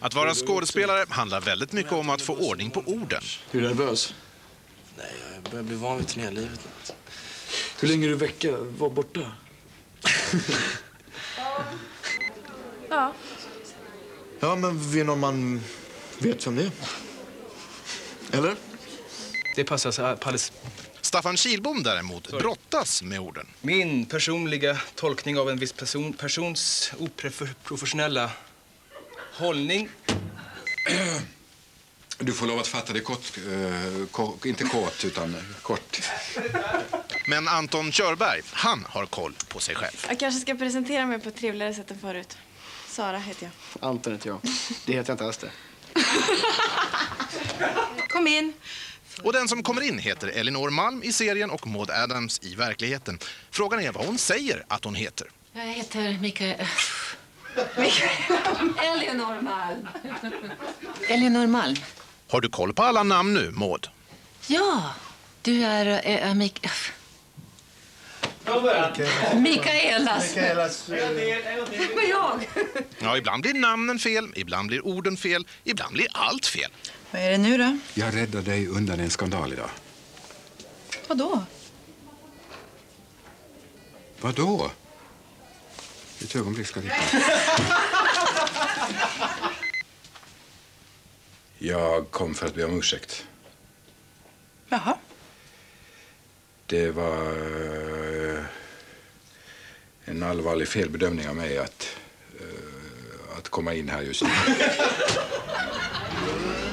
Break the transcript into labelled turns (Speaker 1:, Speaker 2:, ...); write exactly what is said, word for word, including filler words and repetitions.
Speaker 1: Att vara skådespelare handlar väldigt mycket om att få ordning på orden.
Speaker 2: Är du nervös?
Speaker 3: Nej, jag börjar bli van vid turnélivet.
Speaker 2: Hur länge är du vecka var borta?
Speaker 4: Ja.
Speaker 5: Ja, men vid någon man vet vem det är. Eller?
Speaker 6: Det passar så alldeles.
Speaker 1: Staffan Kihlbom däremot brottas med orden.
Speaker 6: Min personliga tolkning av en viss person, persons oprofessionella hållning.
Speaker 7: Du får lov att fatta det kort, eh, kort inte kort utan kort.
Speaker 1: Men Anton Körberg, han har koll på sig själv.
Speaker 4: Jag kanske ska presentera mig på ett trevligare sätt än förut. Sara heter jag.
Speaker 6: Anton heter jag. Det heter jag inte alls det.
Speaker 4: Kom in.
Speaker 1: Och den som kommer in heter Elinor Malm i serien och Maud Adams i verkligheten. Frågan är vad hon säger att hon heter.
Speaker 8: Jag heter Mikael... Elinor Malm. Elinor Malm.
Speaker 1: Har du koll på alla namn nu, Maud?
Speaker 8: Ja, du är... Äh, äh, Mik... Mikaelas.
Speaker 5: Mikaelas...
Speaker 8: Men jag?
Speaker 1: Ja, ibland blir namnen fel, ibland blir orden fel, ibland blir allt fel.
Speaker 4: Vad är det nu då?
Speaker 7: Jag räddade dig undan en skandal idag.
Speaker 4: Vadå?
Speaker 7: Vadå? Ett ögonblick ska titta. Jag kom för att be om ursäkt.
Speaker 4: Jaha.
Speaker 7: Det var eh, en allvarlig felbedömning av mig att, eh, att komma in här just nu.